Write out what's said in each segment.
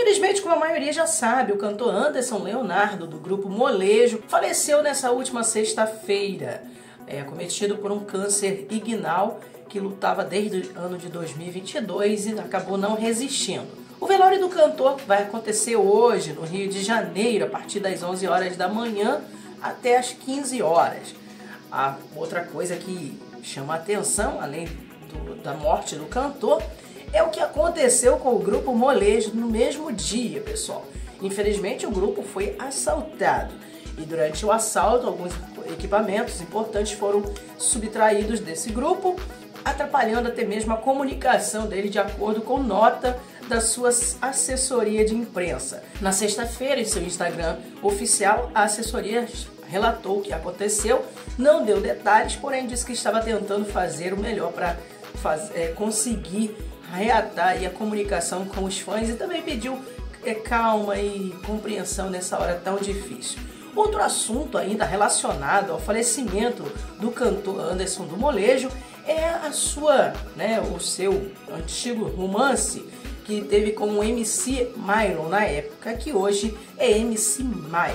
Infelizmente, como a maioria já sabe, o cantor Anderson Leonardo, do grupo Molejo, faleceu nessa última sexta-feira, acometido por um câncer inguinal que lutava desde o ano de 2022 e acabou não resistindo. O velório do cantor vai acontecer hoje no Rio de Janeiro, a partir das 11 horas da manhã até as 15 horas. A outra coisa que chama a atenção, além da morte do cantor, é o que aconteceu com o grupo Molejo no mesmo dia, pessoal. Infelizmente, o grupo foi assaltado e durante o assalto, alguns equipamentos importantes foram subtraídos desse grupo, atrapalhando até mesmo a comunicação dele, de acordo com nota da sua assessoria de imprensa. Na sexta-feira, em seu Instagram oficial, a assessoria relatou o que aconteceu, não deu detalhes, porém disse que estava tentando fazer o melhor para conseguir reatar a comunicação com os fãs e também pediu calma e compreensão nessa hora tão difícil. Outro assunto ainda relacionado ao falecimento do cantor Anderson do Molejo é o seu antigo romance que teve como MC Mylon na época, que hoje é MC Mai.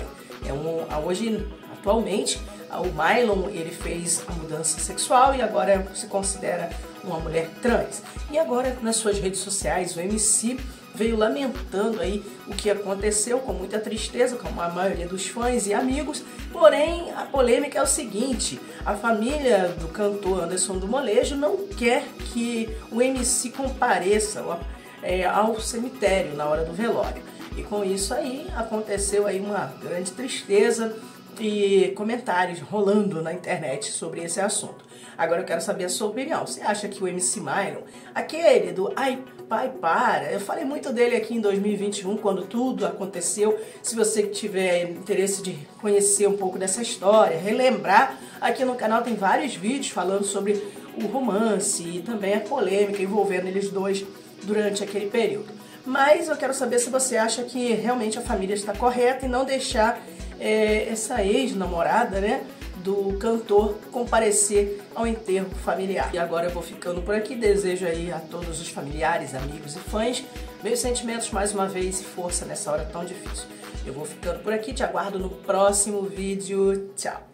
Atualmente, o Mylon ele fez a mudança sexual e agora se considera uma mulher trans. E agora nas suas redes sociais o MC veio lamentando aí o que aconteceu com muita tristeza, como a maioria dos fãs e amigos. Porém, a polêmica é o seguinte: a família do cantor Anderson do Molejo não quer que o MC compareça ao cemitério na hora do velório. E com isso aí aconteceu aí uma grande tristeza e comentários rolando na internet sobre esse assunto. Agora eu quero saber a sua opinião. Você acha que o MC Mylon, aquele do Ai Pai Para, eu falei muito dele aqui em 2021, quando tudo aconteceu. Se você tiver interesse de conhecer um pouco dessa história, relembrar, aqui no canal tem vários vídeos falando sobre o romance e também a polêmica envolvendo eles dois durante aquele período. Mas eu quero saber se você acha que realmente a família está correta em não deixar essa ex-namorada, do cantor comparecer ao enterro familiar. E agora eu vou ficando por aqui. Desejo aí a todos os familiares, amigos e fãs meus sentimentos mais uma vez e força nessa hora tão difícil. Eu vou ficando por aqui, te aguardo no próximo vídeo. Tchau!